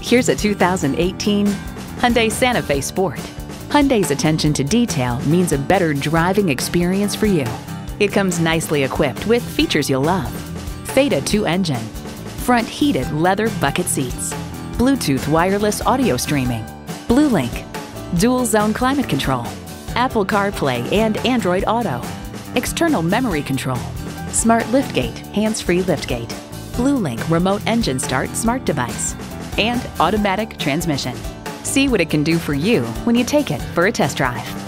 Here's a 2018 Hyundai Santa Fe Sport. Hyundai's attention to detail means a better driving experience for you. It comes nicely equipped with features you'll love. Theta 2 engine, front heated leather bucket seats, Bluetooth wireless audio streaming, Blue Link, dual zone climate control, Apple CarPlay and Android Auto, external memory control, smart liftgate, hands-free liftgate, Blue Link remote engine start smart device, and automatic transmission. See what it can do for you when you take it for a test drive.